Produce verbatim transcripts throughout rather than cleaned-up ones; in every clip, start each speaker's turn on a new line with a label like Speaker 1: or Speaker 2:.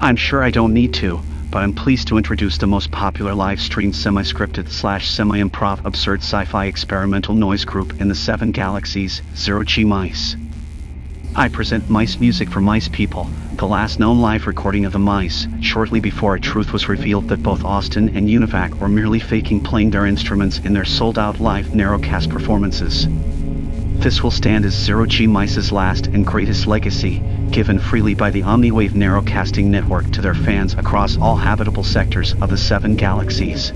Speaker 1: I'm sure I don't need to, but I'm pleased to introduce the most popular live-streamed semi-scripted slash semi-improv absurd sci-fi experimental noise group in the seven galaxies, Zer0-G Mice. I present Mice Music for Mice People, the last known live recording of the Mice, shortly before a truth was revealed that both Austin and Univac were merely faking playing their instruments in their sold-out live Narrowcast performances. This will stand as Zer0-G Mice's last and greatest legacy, given freely by the OmniWave Narrowcasting Network to their fans across all habitable sectors of the seven galaxies.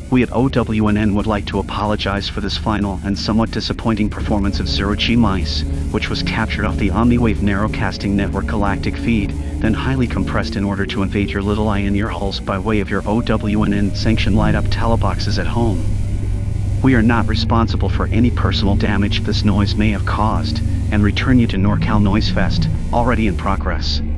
Speaker 1: We at O W N N would like to apologize for this final and somewhat disappointing performance of Zer0-G Mice, which was captured off the OmniWave Narrowcasting Network galactic feed, then highly compressed in order to invade your little eye and ear holes by way of your O W N N sanctioned light-up teleboxes at home. We are not responsible for any personal damage this noise may have caused, and return you to NorCal NoiseFest, already in progress.